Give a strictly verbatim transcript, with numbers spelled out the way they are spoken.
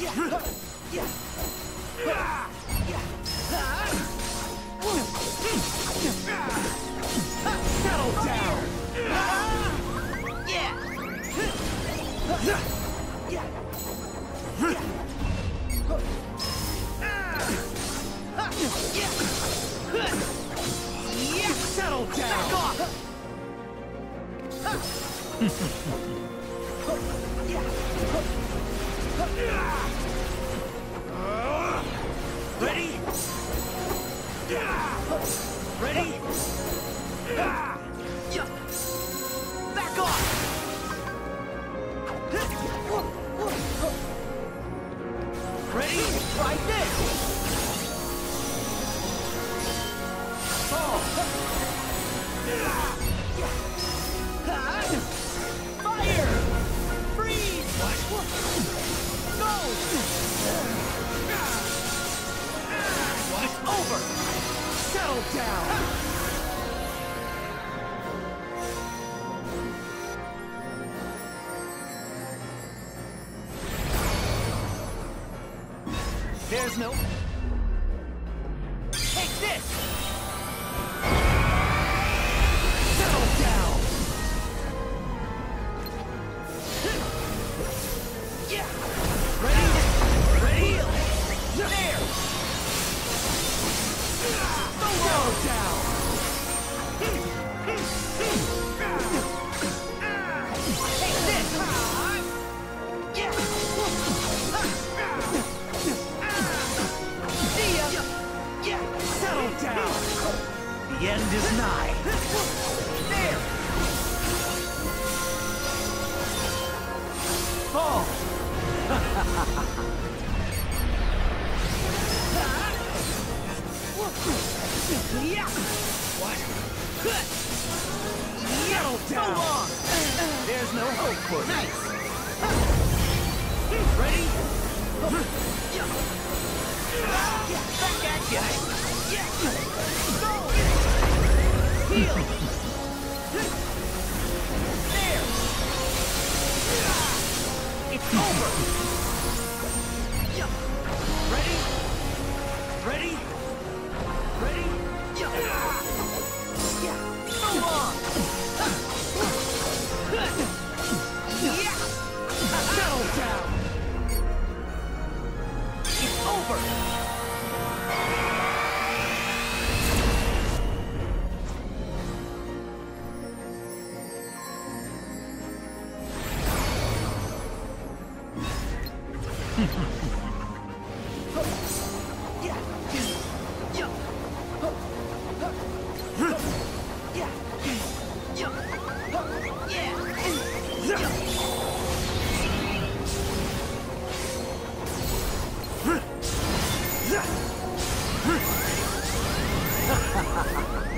Settle down! Yeah! Settle down! Back off! Ready? Ready? Back off! Ready? Try this! Fall! Fire! Freeze! Go! It's over! Settle down! There's no... Take this! Settle down! Yeah! Ready? Ready? There! Settle down! Take this! Yeah! See ya! Yeah! Settle down! The end is nigh. There! Fall! Yeah! What? Settle down. So long! There's no hope for me. Nice! Ready? Yeah! Back at ya! Yeah! Go! Heal! There! It's over! Yeah! Ready? Ready? Ready? Yeah! Yeah! So long! Yeah! Settle down! It's over! Yeah! Yeah! Yeah! Yeah! Yeah!